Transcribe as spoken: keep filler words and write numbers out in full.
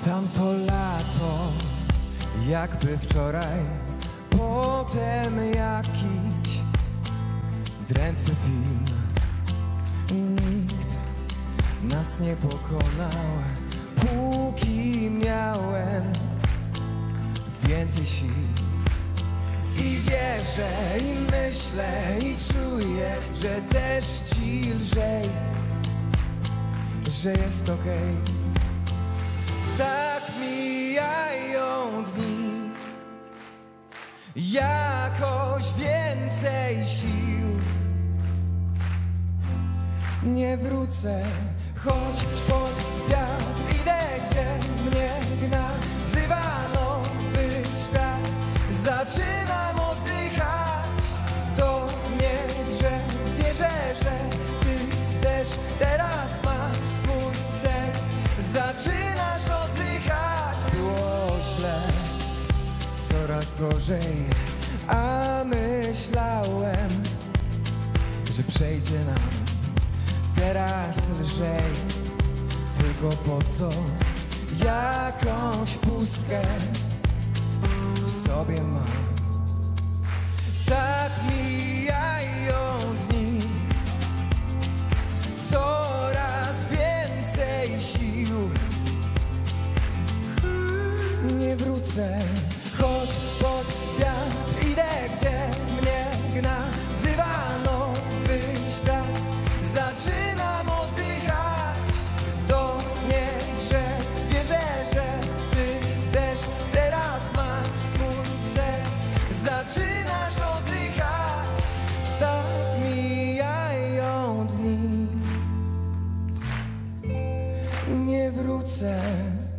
Tamto lato, jakby wczoraj, potem jakiś drętwy film. Nikt nas nie pokonał, póki miałem więcej sił. I wierzę, i myślę, i czuję, że też ci lżej, że jest okej. Tak mijają dni, jakoś więcej sił. Nie wrócę, choć pod wiatr idę, gdzie mnie gna. Wzywa nowy świat, zaczynam oddychać. To nie grze, wierzę, że ty też teraz masz swój cel. Zaczynasz oddychać. Było źle, coraz gorzej, a myślałem, że przejdzie nam teraz lżej. Tylko po co jakąś pustkę w sobie mam. Tak mijają dni, coraz więcej sił. Nie wrócę, choć pod wiatr idę, gdzie mnie gna. Wzywa nowy świat, zaczynam oddychać. To nie grze, wierzę, że ty też teraz masz swój cel. Zaczynasz oddychać. Tak mijają dni. Nie wrócę.